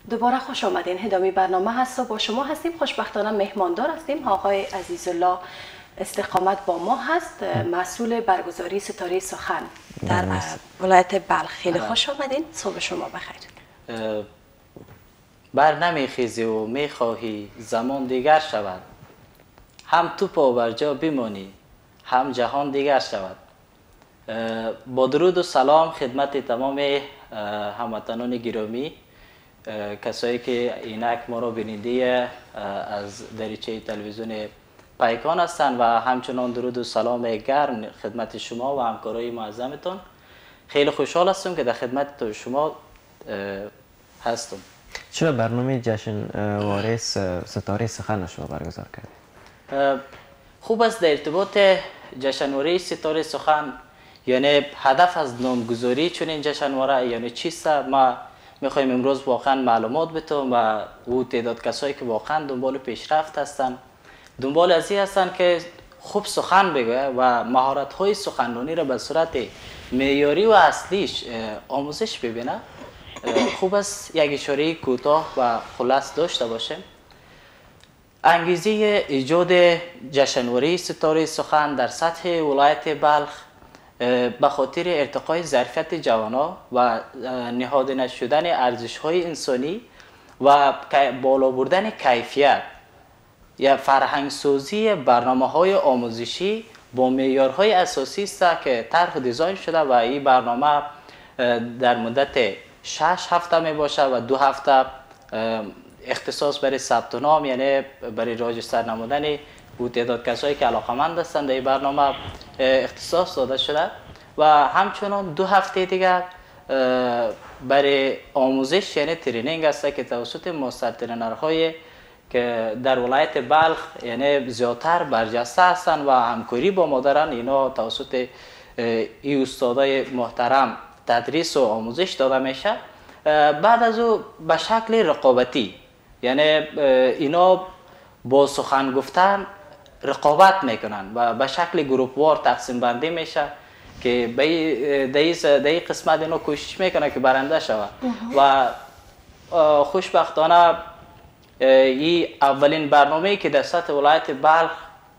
دوباره خوش آمدین. ادامه برنامه هست و با شما هستیم. خوشبختانه مهماندار هستیم. آقای عزیزالله استقامت با ما هست، مسئول برگزاری ستاره سخن در ولایت بلخ. خیلی خوش آمدین. صبح شما بخیر. بر نمیخیزی و میخواهی زمان دیگر شود، هم تو پا بر جا بمانی هم جهان دیگر شود. با درود و سلام خدمت تمام هموطنان گرامی، کسایی که اینک ما را بیننده از دریچه تلویزیون پیکان هستند و همچنان درود و سلام گرم خدمت شما و همکارای معظمتان. خیلی خوشحال هستم که در خدمت شما هستم. چرا برنامه جشن واره ستاره سخن شما برگزار کردید؟ خوب است در ارتباط جشنواره ستاره سخن، یعنی هدف از نامگذاری چنین جشنواره یعنی چیست؟ ما میخوایم امروز واقعا معلومات بتیم و او تعداد کسایی که واقعا دنبال پیشرفت هستن، دنبال ازی هستن که خوب سخن بگه و مهارت های سخنرانی را به صورت معیاری و اصلیش آموزش ببینه. خوب است یک اشاره کوتاه و خلاص داشته باشه. انگیزه ایجاد جشنواره ستاره سخن در سطح ولایت بلخ به خاطر ارتقای ظرفیت جوانان و نهادینه شدن ارزش‌های انسانی و بالا بردن کیفیت یا فرهنگسازی برنامه‌های آموزشی با معیارهای اساسی است که طرح دیزاین شده و این برنامه در مدت 6 هفته می باشه و 2 هفته اختصاص برای ثبت نام یعنی برای راجستر نمودن و تعداد کسایی که علاقمند هستند در این برنامه اختصاص داده شده و همچنان 2 هفته دیگر برای آموزش یعنی ترینینگ است که توسط ماستر ترینرهای که در ولایت بلخ یعنی زیادتر برجسته هستند و همکاری با ما دارن، اینا توسط این استادای محترم تدریس و آموزش داده میشه. بعد از او به شکل رقابتی یعنی اینا با سخن گفتن رقابت میکنن و به شکل گروپ وار تقسیم بندی میشه که در این قسمت اینا کوشش میکنه که برنده شود و خوشبختانه این اولین برنامه‌ای که در سطح ولایت بلخ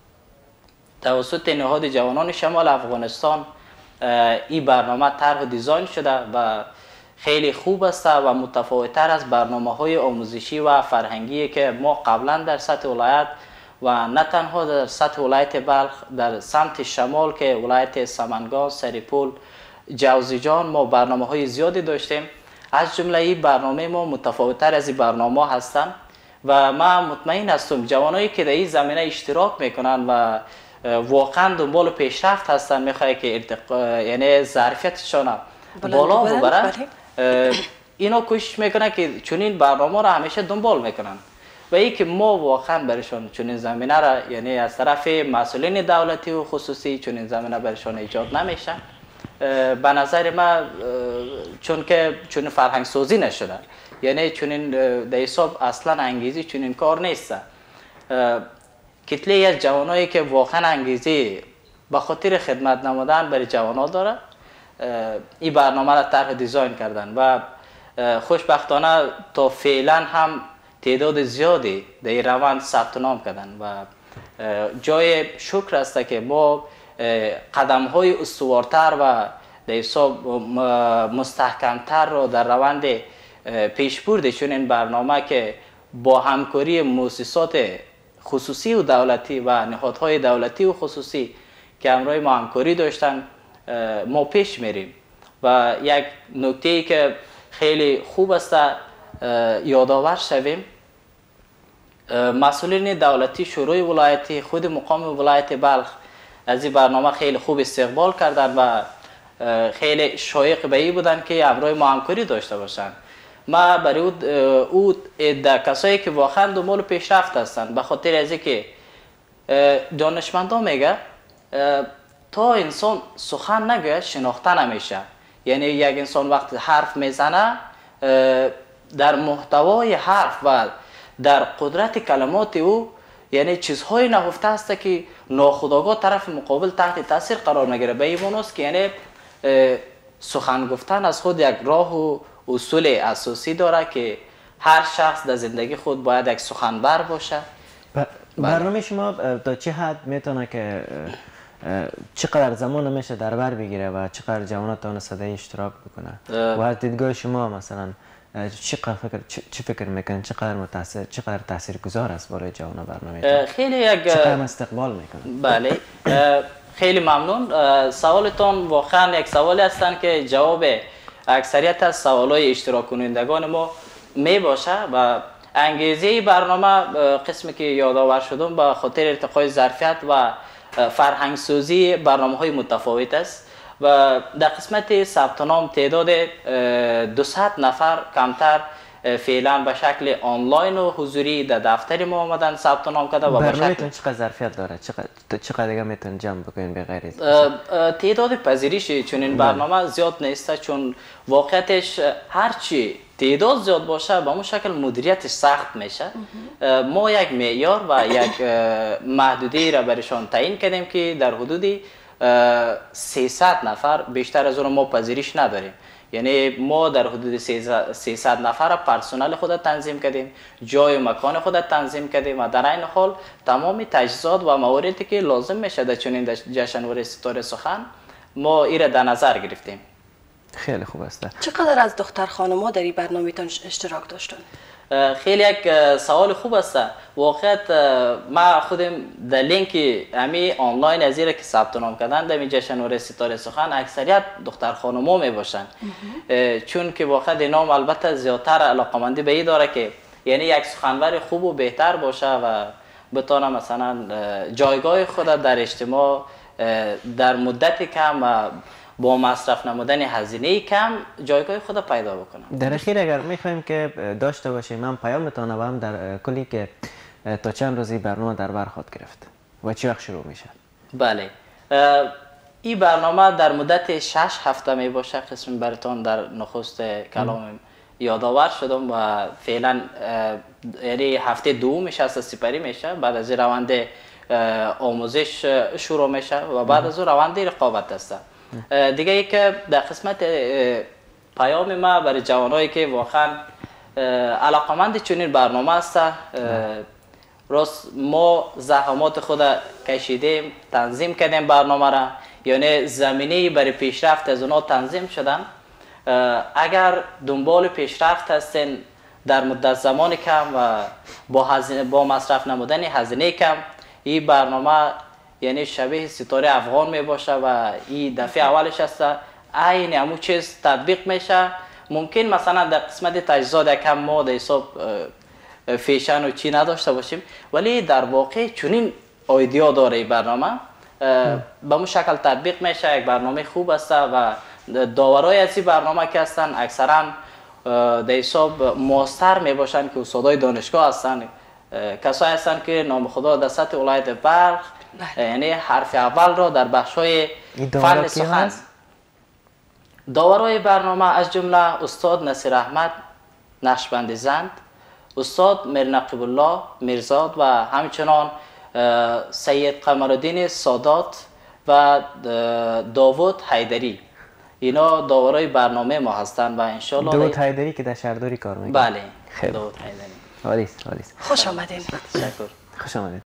توسط نهاد جوانان شمال افغانستان این برنامه طرح دیزاین شده و خیلی خوب است و متفاوت‌تر از برنامه‌های آموزشی و فرهنگی که ما قبلا در سطح ولایت و نه تنها در سطح ولایت بلخ در سمت شمال که ولایت سمنگان، سریپول، جوزجان ما برنامه‌های زیادی داشتیم. از جمله این برنامه ما متفاوت‌تر از این برنامه هستند و من مطمئن هستم جوانایی که در این زمینه اشتراک میکنن و واقعا دنبال پیشرفت هستن، میخواد که یعنی ظرفیتشان بالا ببرن، اینا کوشش میکنن که چنین برنامه را همیشه دنبال میکنن و ای که ما واقعا برشان چنین زمینه را یعنی از طرف مسئولین دولتی و خصوصی چنین زمینه برشان ایجاد نمیشه. به نظر من چون که چنین فرهنگ سازی نشده یعنی چنین در حساب اصلا انگیزی چنین کار نیست. کتله از جوانایی که واقعا انگیزی به خاطر خدمت نمودن برای جوانا داره این برنامه را طرح دیزاین کردن و خوشبختانه تا فعلا هم تعداد زیادی در این روند ثبت نام کردن و جای شکر است که ما قدم های استوارتر و در حساب مستحکمتر را در روند پیشبرد چنین برنامه که با همکاری مؤسسات خصوصی و دولتی و نهادهای دولتی و خصوصی که همراه ما همکاری داشتن ما پیش میریم و یک نکته که خیلی خوب است یادآور شویم، مسئولین دولتی شورای ولایتی خود مقام ولایت بلخ از این برنامه خیلی خوب استقبال کردن و خیلی شایق به این بودن که همراه ما همکاری داشته باشن. ما برای او کسایی که واقعا دنبال پیشرفت هستند به خاطر از اینکه دانشمندان میگه تا انسان سخن نگه شناخته نمیشه، یعنی یک انسان وقت حرف میزنه در محتوای حرف و در قدرت کلمات او یعنی چیزهای نهفته است که ناخودآگاه طرف مقابل تحت تاثیر قرار میگیره. به این معنی است که یعنی سخن گفتن از خود یک راه و اصول اساسی داره که هر شخص در زندگی خود باید یک سخنور باشه. برنامه شما تا چه حد میتونه که چقدر زمان میشه در بر بگیره و چقدر جوانات تونسته اشتراک بکنه و از دیدگاه شما مثلا چه فکر میکنن چقدر تاثیرگذار است برای جوانان برنامه؟ خیلی چقدر استقبال میکنن؟ بله، خیلی ممنون. سوالتون واقعا یک سوالی هستند که جواب اکثریت از سوالای اشتراک کنندگان ما می باشه و انگیزه برنامه قسمی که یادآور شدم به خاطر ارتقای ظرفیت و فرهنگ سازی برنامه‌های متفاوت است و در قسمت ثبت نام تعداد 200 نفر کمتر فعلا به شکل آنلاین و حضوری در دفتر ما آمدن ثبت نام کرده و به شکل چقدر ظرفیت داره؟ چقدر دیگه میتونن جمع بکنین به غیر تعداد پذیرش چنین برنامه زیاد نیست، چون واقعیتش هرچی تعداد زیاد باشه به اون شکل مدیریتش سخت میشه. ما یک معیار و یک محدوده را برشان تعیین کردیم که در حدود 300 نفر بیشتر از اون ما پذیرش نداریم. یعنی ما در حدود 300 نفر پرسنل خود تنظیم کردیم، جای و مکان خود تنظیم کردیم و در این حال تمام تجهیزات و مواردی که لازم میشه در چنین جشنواره ستاره سخن ما این را در نظر گرفتیم. خیلی خوب است. چقدر از دختر خانم‌ها در این برنامه‌تان اشتراک داشتن؟ خیلی یک سوال خوب است. واقعیت ما خودم در لینک امی آنلاین از که ثبت نام کردن در جشنواره ستاره سخن اکثریت دختر خانم‌ها می باشن، چون که واقعیت نام البته زیادتر علاقمندی به این داره که یعنی یک سخنور خوب و بهتر باشه و بتونه مثلا جایگاه خود در اجتماع در مدت کم و با مصرف نمودن هزینه کم جایگاه خود پیدا بکنم. در اخیر اگر میخوایم که داشته باشیم من پیامتان و هم در کلی که تا چند روزی برنامه در بر خود گرفت و چه وقت شروع میشه؟ بله، این برنامه در مدت 6 هفته می باشه. قسم براتون در نخست کلام یادآور شدم و فعلا یعنی هفته دومش از سپری میشه، بعد از روند آموزش شروع میشه و بعد از روند رقابت است. دیگه ای که در قسمت پیام ما برای جوانایی که واقعا علاقمند چنین برنامه است، راست ما زحمات خود کشیدیم، تنظیم کردیم برنامه را، یعنی زمینه برای پیشرفت از اونا تنظیم شدن. اگر دنبال پیشرفت هستین در مدت زمان کم و با مصرف نمودن هزینه کم، این برنامه یعنی شبیه ستاره افغان می باشه و این دفعه اولش است. عین همون چیز تطبیق میشه. ممکن مثلا در قسمت تجهیزات یکم ما در حساب فیشن و چی نداشته باشیم، ولی در واقع چنین ایده داره این برنامه به اون شکل تطبیق میشه. یک برنامه خوب است و داورای از این برنامه که هستن اکثرا در حساب ماستر می باشن که استادای دانشگاه هستن، کسایی هستن که نام خدا در سطح ولایت بلخ یعنی حرف اول را در بخش‌های فن سخن. داورای برنامه از جمله استاد نصیر احمد نقشبند زند، استاد میرنقیب الله میرزاد و همچنان سید قمرالدین سادات و داوود حیدری. اینا داورای برنامه ما هستند و ان شاء الله. داوود حیدری که در شهرداری کار میکنه. بله، داوود حیدری. عالی. خوش آمدین. تشکر. خوش آمدید.